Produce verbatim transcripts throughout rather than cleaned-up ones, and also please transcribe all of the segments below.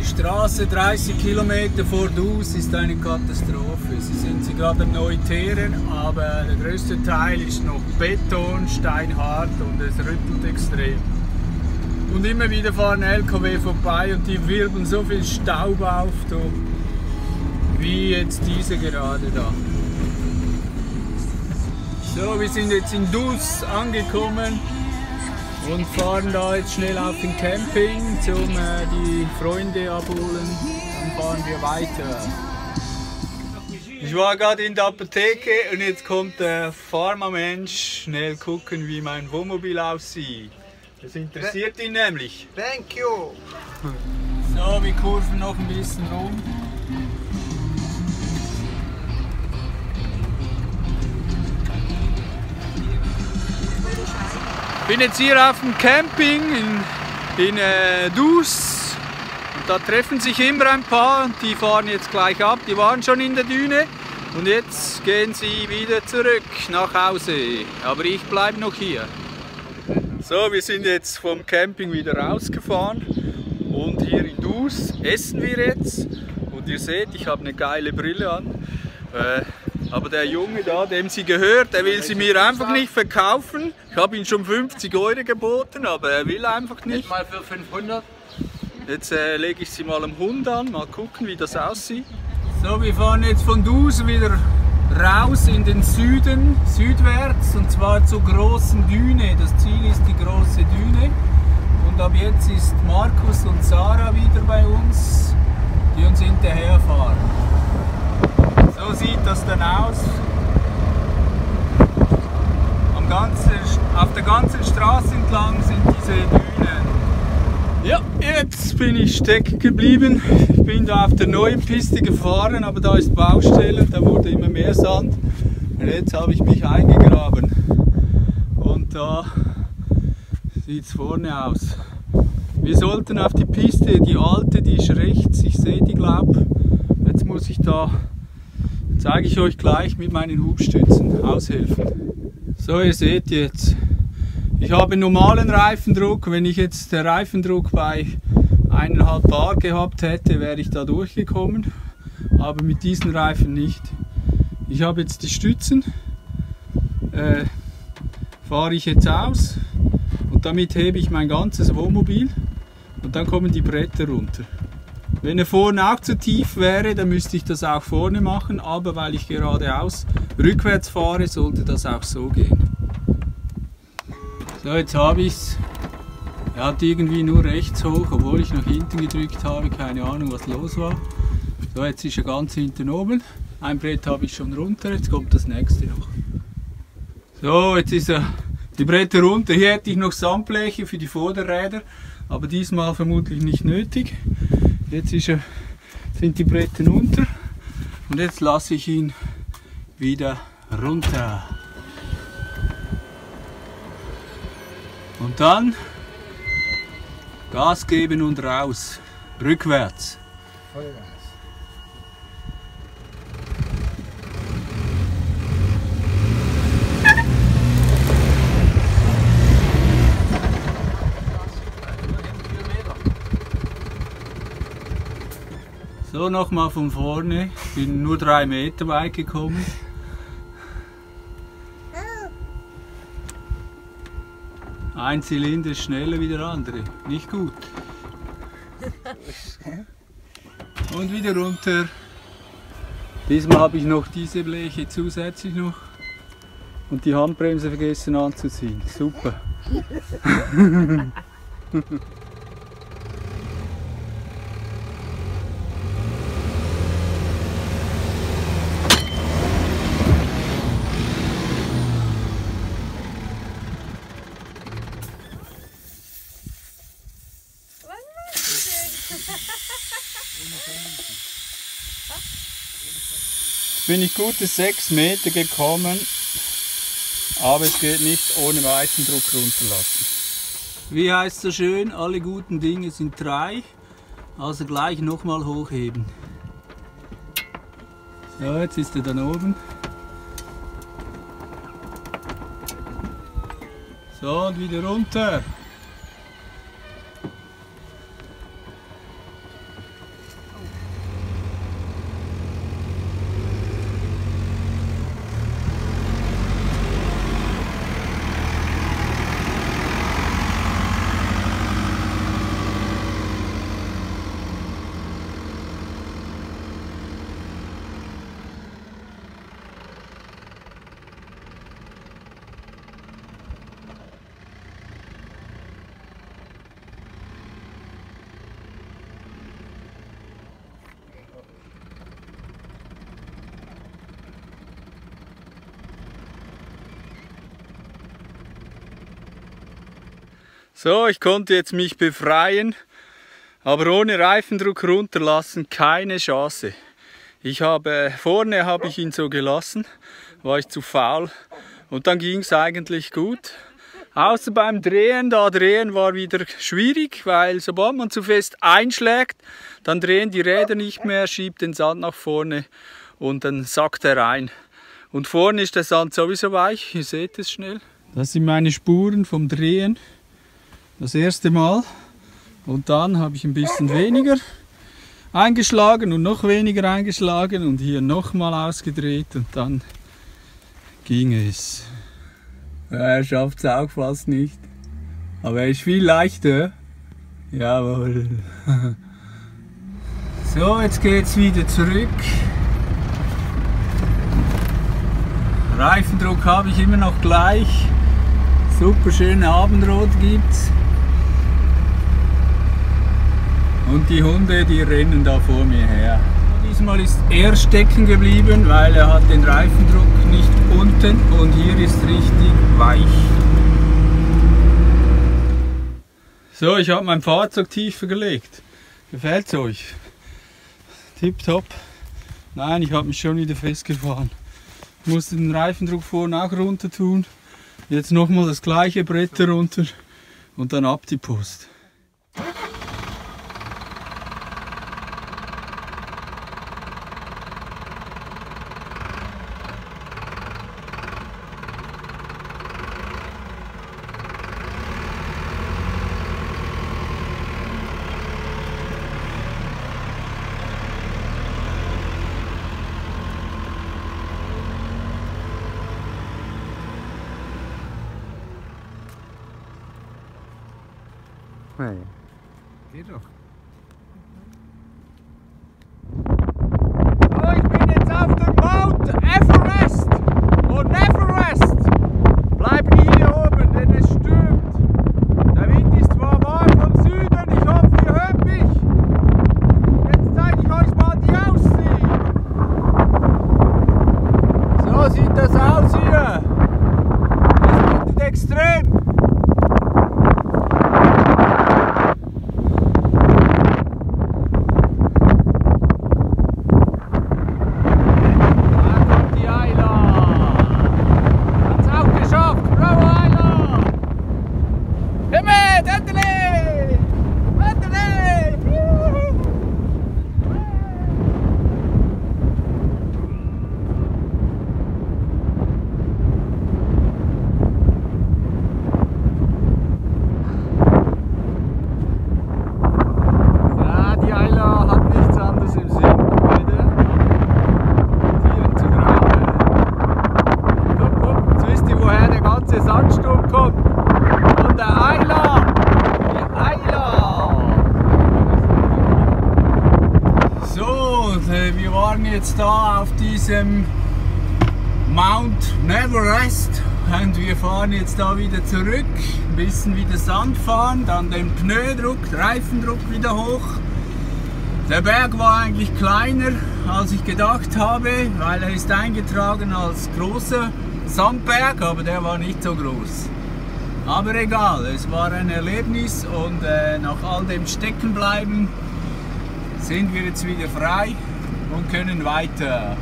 Die Straße dreißig Kilometer vor Dus ist eine Katastrophe. Sie sind sie gerade am Neuteeren, aber der größte Teil ist noch Beton, steinhart und es rüttelt extrem. Und immer wieder fahren L K W vorbei und die wirbeln so viel Staub auf, du, wie jetzt diese gerade da. So, wir sind jetzt in Dus angekommen und fahren da jetzt schnell auf den Camping, um äh, die Freunde abholen. Dann fahren wir weiter. Ich war gerade in der Apotheke und jetzt kommt der Pharmamensch schnell gucken, wie mein Wohnmobil aussieht. Das interessiert ihn nämlich. Thank you! So, wir kurven noch ein bisschen rum. Ich bin jetzt hier auf dem Camping in, in äh, Dus und da treffen sich immer ein paar und die fahren jetzt gleich ab. Die waren schon in der Düne und jetzt gehen sie wieder zurück nach Hause. Aber ich bleibe noch hier. So, wir sind jetzt vom Camping wieder rausgefahren und hier in Dus essen wir jetzt. Und ihr seht, ich habe eine geile Brille an. Äh, Aber der Junge da, dem sie gehört, der will sie mir einfach nicht verkaufen. Ich habe ihm schon fünfzig Euro geboten, aber er will einfach nicht. Jetzt mal für fünfhundert. Jetzt äh, lege ich sie mal am Hund an, mal gucken, wie das aussieht. So, wir fahren jetzt von Dus wieder raus in den Süden, südwärts, und zwar zur großen Düne. Das Ziel ist die große Düne. Und ab jetzt ist Markus und Sarah wieder bei uns, die uns hinterherfahren. So sieht das dann aus. Am ganzen, auf der ganzen Straße entlang sind diese Dünen. Ja, jetzt bin ich stecken geblieben. Ich bin da auf der neuen Piste gefahren, aber da ist Baustelle, da wurde immer mehr Sand. Und jetzt habe ich mich eingegraben. Und da sieht es vorne aus. Wir sollten auf die Piste, die alte, die ist rechts, ich sehe die, glaube ich. Jetzt muss ich da, zeige ich euch gleich, mit meinen Hubstützen aushelfen. So, ihr seht jetzt, ich habe normalen Reifendruck. Wenn ich jetzt den Reifendruck bei eineinhalb Bar gehabt hätte, wäre ich da durchgekommen, aber mit diesen Reifen nicht. Ich habe jetzt die Stützen, äh, fahre ich jetzt aus und damit hebe ich mein ganzes Wohnmobil und dann kommen die Bretter runter. Wenn er vorne auch zu tief wäre, dann müsste ich das auch vorne machen, aber weil ich geradeaus rückwärts fahre, sollte das auch so gehen. So, jetzt habe ich es. Er hat irgendwie nur rechts hoch, obwohl ich nach hinten gedrückt habe, keine Ahnung was los war. So, jetzt ist er ganz hinten oben. Ein Brett habe ich schon runter, jetzt kommt das nächste noch. So, jetzt ist er die Bretter runter. Hier hätte ich noch Sandbleche für die Vorderräder, aber diesmal vermutlich nicht nötig. Jetzt ist er, sind die Bretter unter und jetzt lasse ich ihn wieder runter. Und dann Gas geben und raus, rückwärts. So, nochmal von vorne. Ich bin nur drei Meter weit gekommen. Ein Zylinder ist schneller wie der andere. Nicht gut. Und wieder runter. Diesmal habe ich noch diese Bleche zusätzlich noch. Und die Handbremse vergessen anzuziehen. Super. Bin ich gute sechs Meter gekommen, aber es geht nicht ohne Reifendruck runterlassen. Wie heißt so schön, alle guten Dinge sind drei, also gleich nochmal hochheben. So, jetzt ist er dann oben. So, und wieder runter. So, ich konnte jetzt mich befreien, aber ohne Reifendruck runterlassen keine Chance. Ich habe, vorne habe ich ihn so gelassen, war ich zu faul und dann ging es eigentlich gut. Außer beim Drehen, da Drehen war wieder schwierig, weil sobald man zu fest einschlägt, dann drehen die Räder nicht mehr, schiebt den Sand nach vorne und dann sackt er rein. Und vorne ist der Sand sowieso weich, ihr seht es schnell. Das sind meine Spuren vom Drehen, das erste Mal. Und dann habe ich ein bisschen weniger eingeschlagen und noch weniger eingeschlagen und hier nochmal ausgedreht und dann ging es. Ja, er schafft es auch fast nicht. Aber er ist viel leichter. Jawohl. So, jetzt geht es wieder zurück. Reifendruck habe ich immer noch gleich. Super schöne Abendrot gibt's. Und die Hunde, die rennen da vor mir her. Diesmal ist er stecken geblieben, weil er hat den Reifendruck nicht unten und hier ist richtig weich. So, ich habe mein Fahrzeug tiefer gelegt. Gefällt es euch? Tipptopp. Nein, ich habe mich schon wieder festgefahren. Ich musste den Reifendruck vorne auch runter tun. Jetzt nochmal das gleiche Brett runter und dann ab die Post. Hey. Geht doch. So, ich bin jetzt auf dem Mount Everest und Neverest. Bleiben hier oben, denn es stürmt. Der Wind ist zwar warm vom Süden, ich hoffe, ihr hört mich. Jetzt zeige ich euch mal die Aussicht. So sieht das aus hier. Es windet extrem. Sandsturm kommt und der Eiler, die Eiler. So, wir waren jetzt da auf diesem Mount Neverest und wir fahren jetzt da wieder zurück, ein bisschen wieder Sand fahren, dann den Pneudruck, Reifendruck wieder hoch. Der Berg war eigentlich kleiner, als ich gedacht habe, weil er ist eingetragen als großer Sandberg, aber der war nicht so groß. Aber egal, es war ein Erlebnis und äh, nach all dem Steckenbleiben sind wir jetzt wieder frei und können weiter.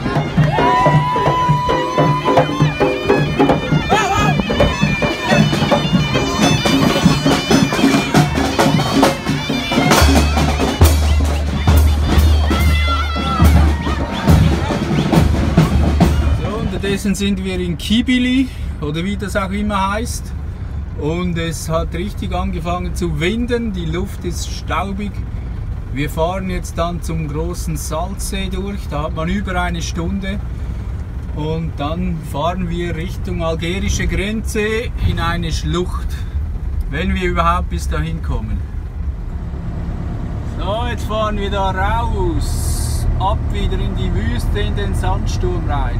Unterdessen sind wir in Kibili oder wie das auch immer heißt und es hat richtig angefangen zu winden, die Luft ist staubig. Wir fahren jetzt dann zum großen Salzsee durch, da hat man über eine Stunde und dann fahren wir Richtung algerische Grenze in eine Schlucht, wenn wir überhaupt bis dahin kommen. So, jetzt fahren wir da raus, ab wieder in die Wüste, in den Sandsturm rein.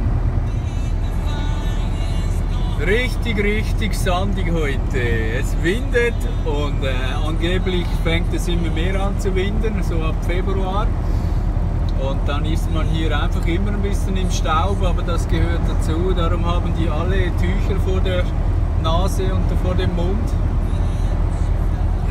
Richtig, richtig sandig heute. Es windet und äh, angeblich fängt es immer mehr an zu winden, so ab Februar. Und dann ist man hier einfach immer ein bisschen im Staub, aber das gehört dazu. Darum haben die alle Tücher vor der Nase und vor dem Mund.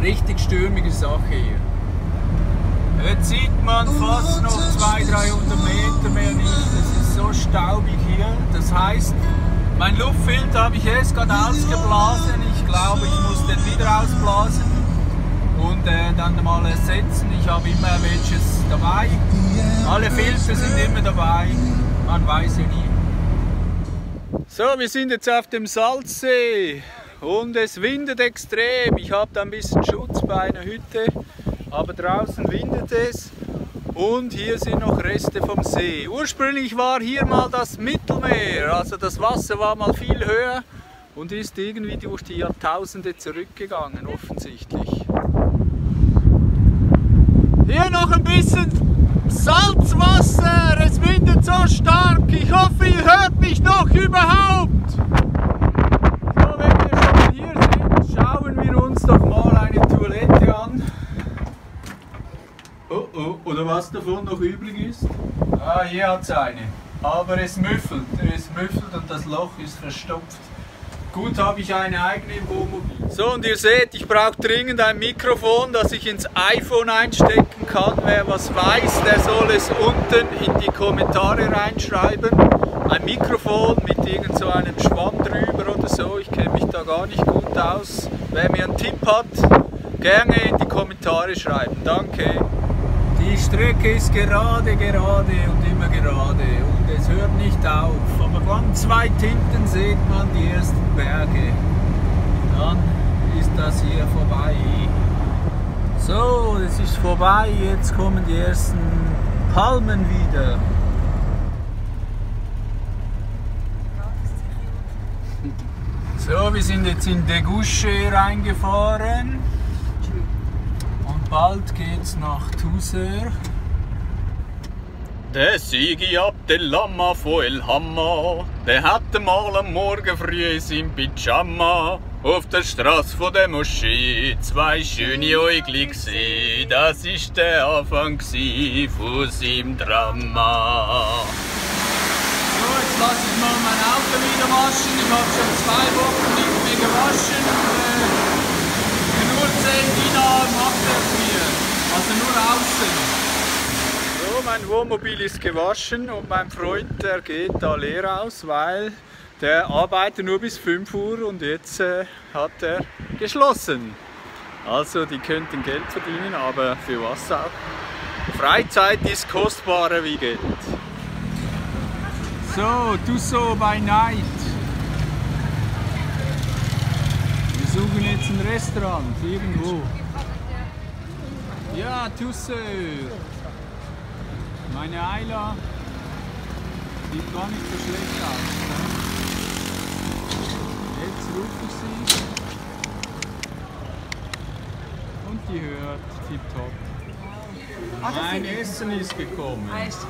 Richtig stürmige Sache hier. Jetzt sieht man fast noch zweihundert, dreihundert Meter mehr nicht. Es ist so staubig hier. Das heißt, mein Luftfilter habe ich erst gerade ausgeblasen. Ich glaube, ich muss den wieder ausblasen und äh, dann mal ersetzen. Ich habe immer welches dabei. Alle Filter sind immer dabei. Man weiß ja nie. So, wir sind jetzt auf dem Salzsee und es windet extrem. Ich habe da ein bisschen Schutz bei einer Hütte, aber draußen windet es. Und hier sind noch Reste vom See. Ursprünglich war hier mal das Mittelmeer, also das Wasser war mal viel höher und ist irgendwie durch die Jahrtausende zurückgegangen, offensichtlich. Hier noch ein bisschen Salzwasser, es windet so stark, ich hoffe ihr hört mich noch überhaupt. So, wenn wir schon hier sind, schauen wir uns doch mal eine Toilette an. Oh oh, oder was davon noch übrig ist? Ah, hier hat es eine. Aber es müffelt, es müffelt und das Loch ist verstopft. Gut, habe ich eine eigene im Wohnmobil. So, und ihr seht, ich brauche dringend ein Mikrofon, das ich ins iPhone einstecken kann. Wer was weiß, der soll es unten in die Kommentare reinschreiben. Ein Mikrofon mit irgend so einem Schwamm drüber oder so. Ich kenne mich da gar nicht gut aus. Wer mir einen Tipp hat, gerne in die Kommentare schreiben. Danke. Die Strecke ist gerade, gerade und immer gerade und es hört nicht auf. Aber ganz weit hinten sieht man die ersten Berge. Dann ist das hier vorbei. So, es ist vorbei, jetzt kommen die ersten Palmen wieder. So, wir sind jetzt in Degouche reingefahren. Bald geht's nach Tuzeur. Der Sigi Abdelhamma von El Hamma, der hatte mal am Morgen früh in seinem Pyjama auf der Straße von der Moschee zwei schöne Äugli gesehen. Das ist der Anfang von seinem Drama. So, jetzt lasse ich mal mein Auto wieder waschen. Ich habe schon zwei Wochen nicht mehr gewaschen. Äh, nur zehn Dinar macht er mir, also nur außen. So, mein Wohnmobil ist gewaschen und mein Freund, der geht da leer aus, weil der arbeitet nur bis fünf Uhr und jetzt äh, hat er geschlossen. Also die könnten Geld verdienen, aber für was auch? Freizeit ist kostbarer wie Geld. So, Tuzeur by night. Wir suchen jetzt ein Restaurant, irgendwo. Ja, Tuzeur. Meine Ayla sieht gar nicht so schlecht aus. Jetzt rufe ich sie. Und die hört tipptopp. Ah, mein ist Essen ist gekommen.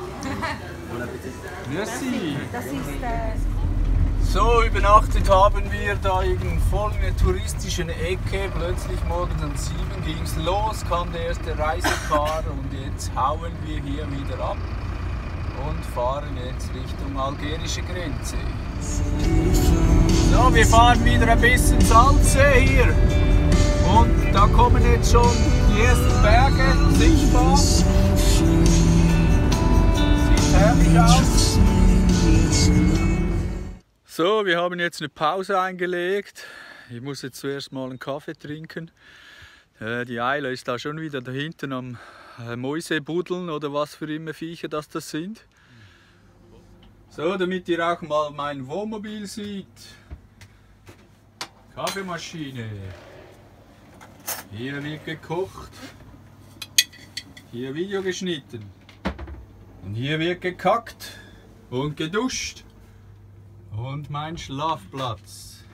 Merci. Das ist äh, So, übernachtet haben wir da in voll einer touristischen Ecke. Plötzlich morgens um sieben ging es los, kam der erste Reisefahrer und jetzt hauen wir hier wieder ab und fahren jetzt Richtung algerische Grenze. So, wir fahren wieder ein bisschen Salzsee hier und da kommen jetzt schon die ersten Berge sichtbar. Sieht herrlich aus. So, wir haben jetzt eine Pause eingelegt. Ich muss jetzt zuerst mal einen Kaffee trinken. Äh, die Ayla ist da schon wieder da hinten am äh, Mäuse buddeln oder was für immer Viecher das, das sind. So, damit ihr auch mal mein Wohnmobil seht. Kaffeemaschine. Hier wird gekocht. Hier Video geschnitten. Und hier wird gekackt und geduscht. Und mein Schlafplatz.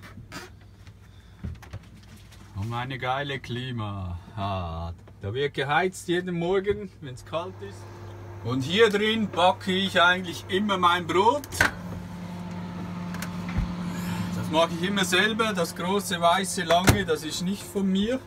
Und meine geile Klima. Ah, da wird geheizt jeden Morgen, wenn es kalt ist. Und hier drin backe ich eigentlich immer mein Brot. Das mache ich immer selber. Das große weiße lange, das ist nicht von mir.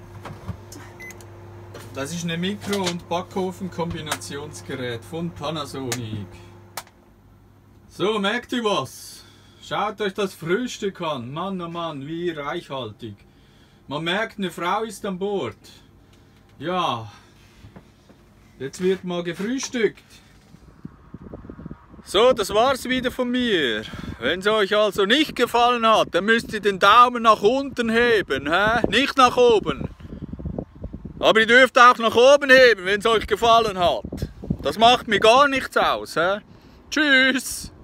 Das ist eine Mikro- und Backofen-Kombinationsgerät von Panasonic. So, merkt ihr was? Schaut euch das Frühstück an. Mann, oh Mann, wie reichhaltig. Man merkt, eine Frau ist an Bord. Ja, jetzt wird mal gefrühstückt. So, das war's wieder von mir. Wenn es euch also nicht gefallen hat, dann müsst ihr den Daumen nach unten heben, hä? Nicht nach oben. Aber ihr dürft auch nach oben heben, wenn es euch gefallen hat. Das macht mir gar nichts aus, hä? Tschüss!